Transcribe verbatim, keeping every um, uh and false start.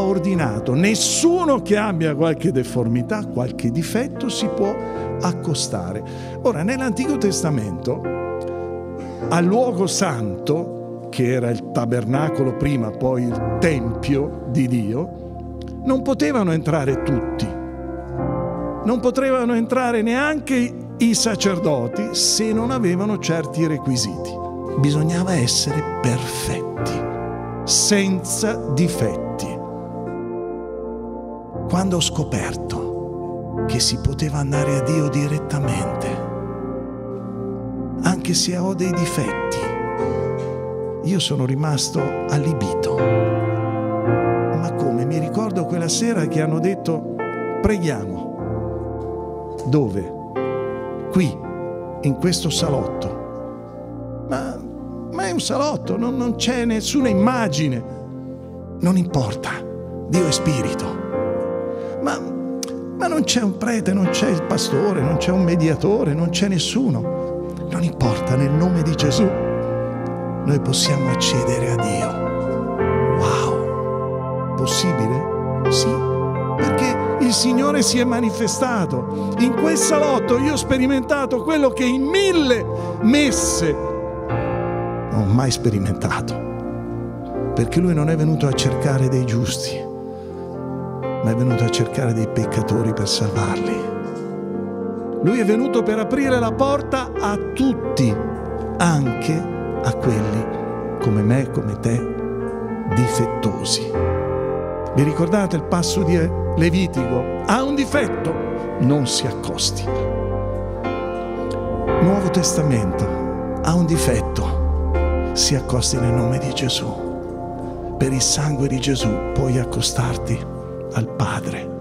ordinato: nessuno che abbia qualche deformità, qualche difetto si può accostare. Ora, nell'Antico Testamento, al luogo santo, che era il tabernacolo prima, poi il tempio di Dio, non potevano entrare tutti. Non potevano entrare neanche i sacerdoti se non avevano certi requisiti. Bisognava essere perfetti, senza difetti. Quando ho scoperto che si poteva andare a Dio direttamente, anche se ho dei difetti, io sono rimasto allibito. Ma come? Mi ricordo quella sera che hanno detto: preghiamo. Dove? Qui, in questo salotto. Ma, ma è un salotto, non, non c'è nessuna immagine. Non importa, Dio è spirito. Ma, ma non c'è un prete, non c'è il pastore, non c'è un mediatore, non c'è nessuno. Non importa, nel nome di Gesù noi possiamo accedere a Dio. Wow! Possibile? Sì, perché il Signore si è manifestato. In quel salotto io ho sperimentato quello che in mille messe non ho mai sperimentato, perché Lui non è venuto a cercare dei giusti, ma è venuto a cercare dei peccatori per salvarli. Lui è venuto per aprire la porta a tutti, anche a quelli come me, come te, difettosi. Vi ricordate il passo di Levitico? Ha un difetto, non si accosti. Nuovo Testamento: ha un difetto, si accosti nel nome di Gesù. Per il sangue di Gesù puoi accostarti al Padre.